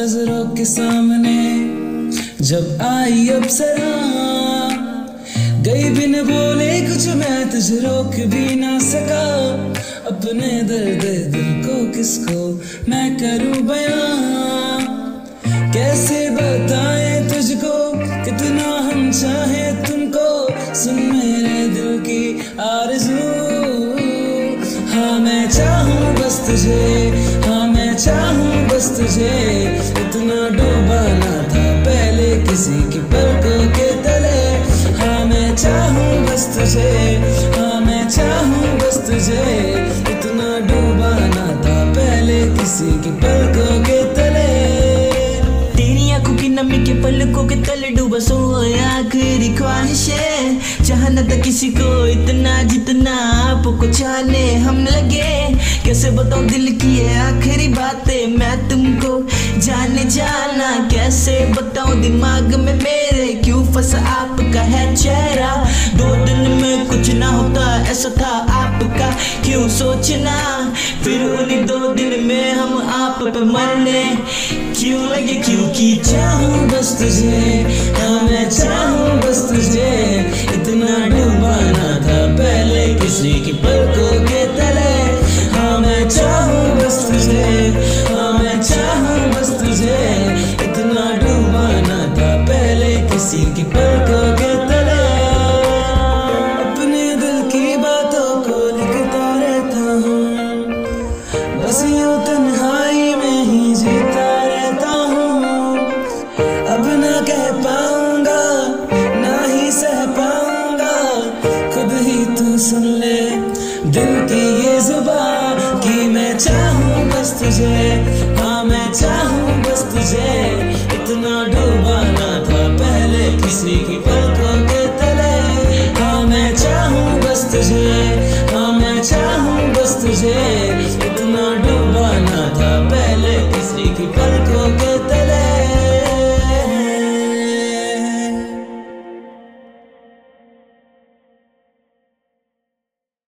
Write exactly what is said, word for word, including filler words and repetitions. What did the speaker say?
नजरों के सामने जब आई अप्सरा, गई बिन बोले कुछ मैं तुझे रोक भी ना सका। अपने दर्द दिल को किसको मैं करूं बयां, कैसे बताएं तुझको कितना हम चाहे तुमको। सुन मेरे दिल की आरज़ू, हाँ मैं चाहूं बस तुझे, हाँ मैं चाहूं बस तुझे। इतना डूबा ना था पहले किसी की पलकों के तले। हाँ मैं चाहूं बस तुझे, हाँ मैं चाहूं बस तुझे। इतना डूबा ना था पहले किसी की पलकों के तले। तेरी आंखों की नमी के पलकों के तले डूबा सोया आखिरी ख्वाहिश है। चाहना था किसी को इतना जितना आपको चाहने हम लगे। कैसे बताऊं दिल की ये आखिरी बातें मैं तुमको जाने जाना। कैसे बताऊं दिमाग में मेरे क्यों फंसा आपका है चेहरा। दो दिन में कुछ ना होता ऐसा था आपका क्यों सोचना। फिर उन्हीं दो दिन में हम आप पे मरने क्यों लगे। क्योंकि चाहूं बस तुझे, हाँ मैं चाहूं बस तुझे। इतना डूबा ना था पहले किसी की पलकों के तले। हाँ मैं चाहूं बस तुझे, हाँ मैं चाहूं बस तुझे। इतना डूबा ना था पहले किसी की पलकों के तले। अपने दिल की बातों को लिखता रहता हूँ, बस यूं तन्हाई में ही जीता रहता हूँ। अब ना कह पाऊंगा ना ही सह पाऊंगा, खुद ही तू सुन ले दिल की ये जुबान कि मैं चाहूं बस तुझे, हाँ मैं चाहूं बस तुझे। इतना डूबा ना था पहले किसी की पलकों के तले। हाँ मैं चाहूं बस तुझे, हाँ मैं चाहूं बस तुझे। इतना डूबा ना था पहले किसी की